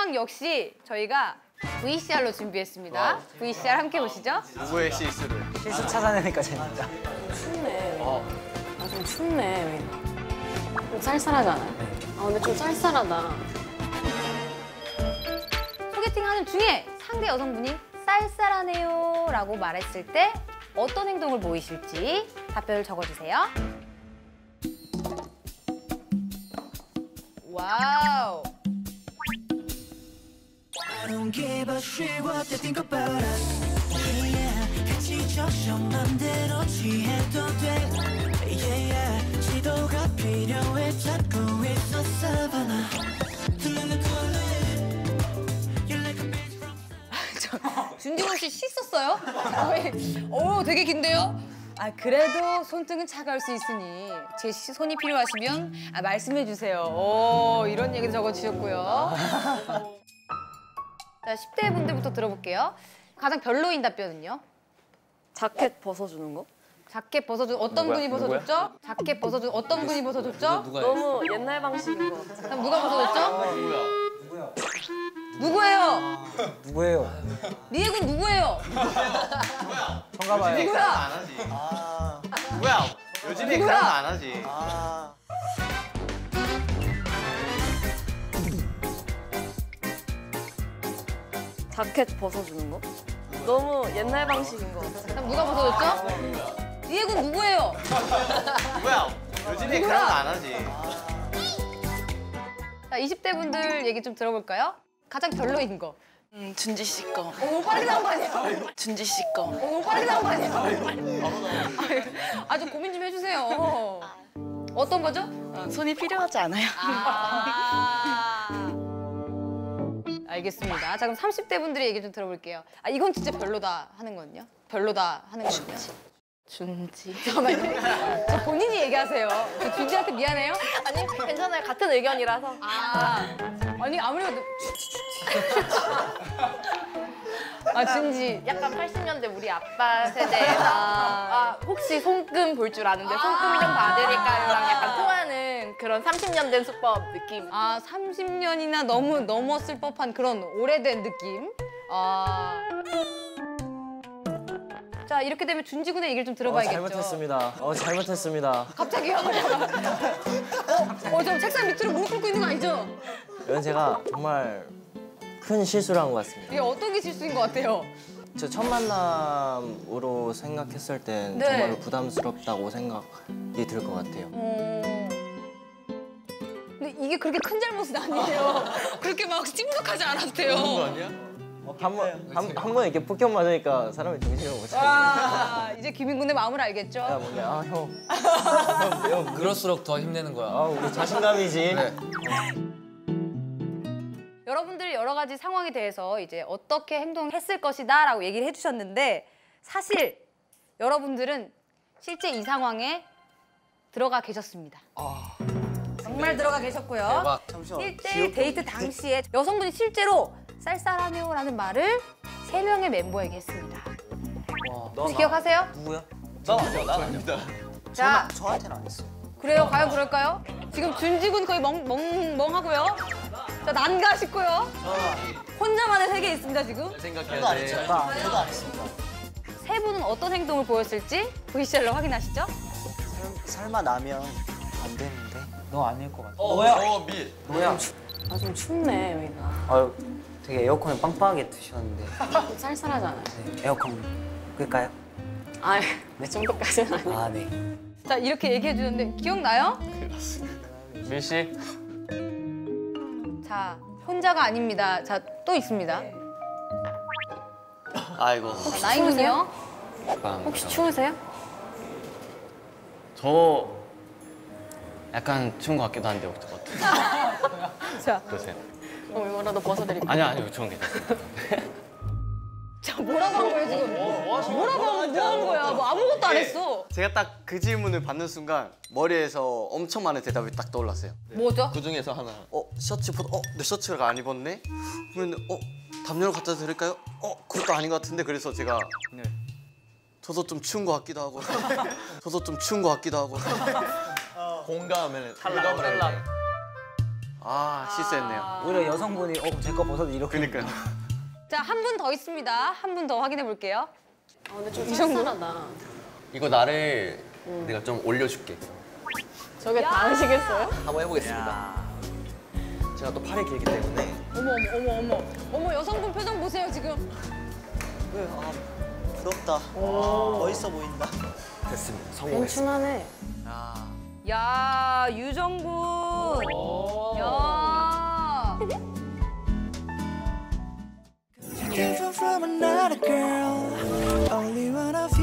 상황 역시 저희가 VCR로 준비했습니다. VCR 함께 보시죠. 누구의 실수를? 실수 찾아내니까 재밌다. 춥네. 아, 좀 춥네. 좀 쌀쌀하잖아. 아, 근데 좀 쌀쌀하다. 소개팅하는 중에 상대 여성분이 쌀쌀하네요 라고 말했을 때 어떤 행동을 보이실지 답변을 적어주세요. 와우. I don't give a shit what they think about us. Yeah, 같이 적셔 맘대로 취해도 돼. Yeah, yeah, 지도가 필요해 찾고 있어 Savannah. 들리는 콜레. You're like a bitch from. 준지훈 씨 씻었어요? 오, 되게 긴데요? 아, 그래도 손등은 차가울 수 있으니 제 손이 필요하시면 말씀해 주세요. 오, 이런 얘기도 적어주셨고요. 자, 10대 분들부터 들어볼게요. 가장 별로인 답변은요? 자켓 벗어주는 거? 자켓 벗어준 어떤 분이 벗어줬죠? 자켓 벗어준 어떤 분이 벗어줬죠? 너무 옛날 방식인 것 같아. 그럼 누가 벗어줬죠? 누구예요? 누구예요? 리에군 누구예요? 정가봐요. 누구야? 누구야? 요즘에 그런 거 안 하지. 자켓 벗어주는 거? 너무 옛날 방식인 것 같아. 그럼 누가 벗어줬죠? 리에군 누구예요? 누구야? 요즘에 그런 거 안 하지. 자, 20대 분들 얘기 좀 들어볼까요? 가장 별로인 거. 준지 씨 거. 오, 빠르게 나온 거 아니에요? 준지 씨 거. 오, 빠르게 나온 거 아니에요? 아주 고민 좀 해주세요. 어떤 거죠? 손이 필요하지 않아요. 알겠습니다. 자, 그럼 30대 분들의 얘기 좀 들어볼게요. 아, 이건 진짜 별로다 하는 거는요? 별로다 하는 거는요? 준지. 잠깐만요. 저 본인이 얘기하세요. 저 준지한테 미안해요? 아니, 괜찮아요. 같은 의견이라서. 아니, 아무래도. 아, 준지. 약간 80년대 우리 아빠 세대에서 혹시 손금 볼 줄 아는데 손금 좀 봐드릴까요랑 약간 통하는 그런 30년 된 수법 느낌. 아, 30년이나 너무 넘었을 법한 그런 오래된 느낌? 자, 이렇게 되면 준지군의 얘기를 좀 들어봐야겠죠. 잘못했습니다. 잘못했습니다. 갑자기요? 저 책상 밑으로 무릎 꿇고 있는 거 아니죠? 이건 제가 정말 큰 실수를 한 것 같습니다. 이게 어떤 게 실수인 것 같아요? 저 첫 만남으로 생각했을 땐 네. 정말로 부담스럽다고 생각이 들 것 같아요. 근데 이게 그렇게 큰 잘못은 아니에요. 그렇게 막 침묵하지 않아도 돼요. 그런 거 아니야? 한 번 이렇게 폭격 맞으니까 사람이 정신을 못 차리고. 와, 이제 김인군의 마음을 알겠죠? 야, 뭐냐, 형. 그럴수록 더 힘내는 거야. 우리 자신감이지. 그래. 여러분들이 여러 가지 상황에 대해서 이제 어떻게 행동했을 것이다라고 얘기를 해주셨는데 사실 여러분들은 실제 이 상황에 들어가 계셨습니다. 정말 들어가 계셨고요. 대박. 1대1 데이트 당시에 여성분이 실제로 쌀쌀하네요라는 말을 3명의 멤버에게 했습니다. 혹시 기억하세요? 누구야? 난 아닙니다. 자, 저한테는 안 했어요. 그래요? 과연 그럴까요? 지금 준지군 거의 멍하고요. 자, 난가 싶고요. 혼자만의 세계에 있습니다, 지금. 생각해야 돼. 저도 안 했습니다. 세 분은 어떤 행동을 보였을지 VCR로 확인하시죠. 설마 나면 안 되는데? 너 아닐 것 같아. 밀. 뭐야? 아, 좀 춥네, 여기가. 아유, 되게 에어컨을 빵빵하게 드셨는데. 좀 쌀쌀하잖아. 에어컨 끌까요? 아, 네 정도까지는 아니야. 아, 네. 자, 이렇게 얘기해 주는데 기억나요? 밀 씨. 자, 혼자가 아닙니다. 자, 또 있습니다. 아이고. 자, 나인군요. 혹시 추우세요? 저 약간 추운 것 같기도 한데 어떡해. 자, 그러세요? 이거라도 벗어드릴까요? 아니요, 저는 괜찮습니다. 자, 뭐라고 한 거예요, 지금? 뭐라고 한 거야? 뭐 아무것도 안 했어. 제가 딱 그 질문을 받는 순간 머리에서 엄청 많은 대답이 딱 떠올랐어요. 뭐죠? 그 중에서 하나. 셔츠 내 셔츠가 안 입었네? 그러면 담요를 갖다 드릴까요? 그것도 아닌 것 같은데 그래서 제가 저도 좀 추운 것 같기도 하고 저도 좀 추운 것 같기도 하고 공감을 탈락. 아 실수했네요. 오히려 여성분이 제 거 벗어도 이렇게. 그러니까요. 자, 한 분 더 있습니다. 한 분 더 확인해 볼게요. 근데 좀 쌀쌀하다. 이거 나를 내가 좀 올려줄게. 저게 다 하시겠어요? 한번 해보겠습니다. 제가 또 팔이 길기 때문에. 어머, 여성분 표정 보세요, 지금. 왜? 아, 부럽다. 멋있어 보인다. 됐습니다. 성공했습니다. 춘하네. 야, 유정군. 야. Different from another girl. Only wanna